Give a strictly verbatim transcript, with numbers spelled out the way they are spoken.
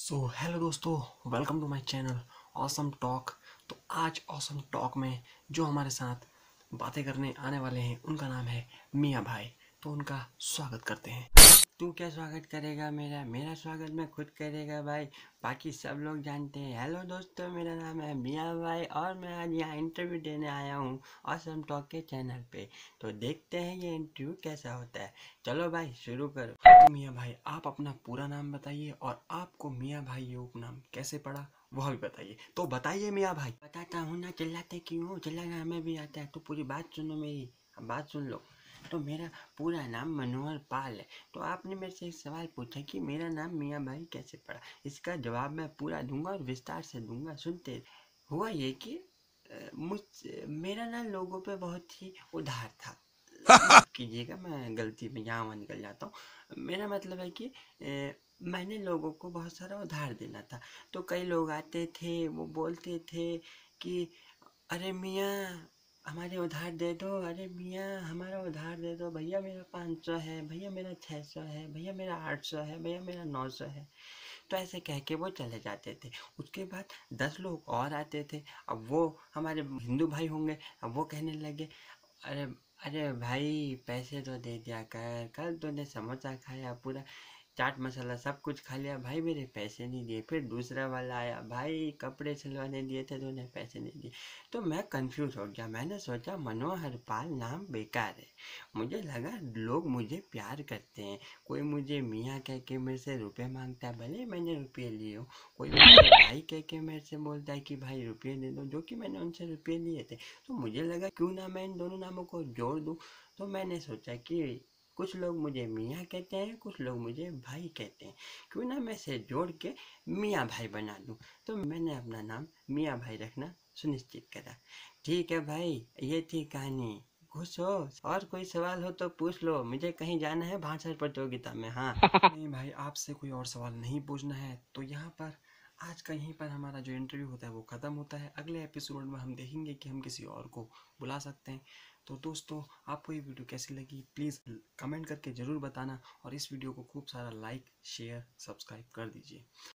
सो hello दोस्तों, welcome to my channel awesome talk. तो आज ऑसम टॉक में जो हमारे साथ बातें करने आने वाले हैं उनका नाम है मियाँ भाई। तो उनका स्वागत करते हैं। तू क्या स्वागत करेगा मेरा मेरा स्वागत मैं खुद करेगा भाई। बाकी सब लोग जानते हैं। हेलो दोस्तों, मेरा नाम है मियाँ भाई और मैं आज यहाँ इंटरव्यू देने आया हूँ ऑसम टॉक के चैनल पे। तो देखते हैं ये इंटरव्यू कैसा होता है। चलो भाई शुरू करो। तो मियाँ भाई, आप अपना पूरा नाम बताइए और आपको मियाँ भाई ये उपनाम कैसे पड़ा वह भी बताइए। तो बताइए मियाँ भाई। बताता हूँ ना, चिल्लाते क्यों हो? चिल्लाना हमें भी आता है। तो पूरी बात सुनो मेरी, अब बात सुन लो। तो मेरा पूरा नाम मनोहर पाल है। तो आपने मेरे से एक सवाल पूछा कि मेरा नाम मियाँ भाई कैसे पड़ा। इसका जवाब मैं पूरा दूंगा और विस्तार से दूंगा, सुनते। हुआ ये कि अ, मुझ मेरा ना लोगों पे बहुत ही उधार था। माफ कीजिएगा, मैं गलती में यहाँ वहाँ निकल जाता हूँ। मेरा मतलब है कि अ, मैंने लोगों को बहुत सारा उधार देना था। तो कई लोग आते थे, वो बोलते थे कि अरे मियाँ हमारे उधार दे दो, अरे मियाँ हमारा उधार दे दो, भैया मेरा पाँच सौ है, भैया मेरा छः सौ है, भैया मेरा आठ सौ है, भैया मेरा नौ सौ है। तो ऐसे कह के वो चले जाते थे। उसके बाद दस लोग और आते थे। अब वो हमारे हिंदू भाई होंगे। अब वो कहने लगे, अरे अरे भाई पैसे तो दे दिया कर, कल तूने समोसा खाया, पूरा चाट मसाला सब कुछ खा लिया, भाई मेरे पैसे नहीं दिए। फिर दूसरा वाला आया, भाई कपड़े सिलवाने दिए थे तूने, पैसे नहीं दिए। तो मैं कंफ्यूज हो गया। मैंने सोचा मनोहर पाल नाम बेकार है। मुझे लगा लोग मुझे प्यार करते हैं। कोई मुझे मियाँ कह के मेरे से रुपए मांगता है, भले मैंने रुपये लिए हो। कोई मुझे भाई कह के मेरे से बोलता है कि भाई रुपये दे दो, जो कि मैंने उनसे रुपये लिए थे। तो मुझे लगा क्यों ना मैं इन दोनों नामों को जोड़ दूँ। तो मैंने सोचा कि कुछ लोग मुझे मियाँ कहते हैं, कुछ लोग मुझे भाई कहते हैं, क्यों ना मैं इसे जोड़ के मियाँ भाई बना दूँ। तो मैंने अपना नाम मियाँ भाई रखना सुनिश्चित करा। ठीक है भाई, ये थी कहानी। खुश हो? और कोई सवाल हो तो पूछ लो, मुझे कहीं जाना है भाषण प्रतियोगिता में। हाँ। नहीं भाई, आपसे कोई और सवाल नहीं पूछना है। तो यहाँ पर आज का यहीं पर हमारा जो इंटरव्यू होता है वो ख़त्म होता है। अगले एपिसोड में हम देखेंगे कि हम किसी और को बुला सकते हैं। तो दोस्तों, आपको ये वीडियो कैसी लगी प्लीज़ कमेंट करके ज़रूर बताना और इस वीडियो को खूब सारा लाइक शेयर सब्सक्राइब कर दीजिए।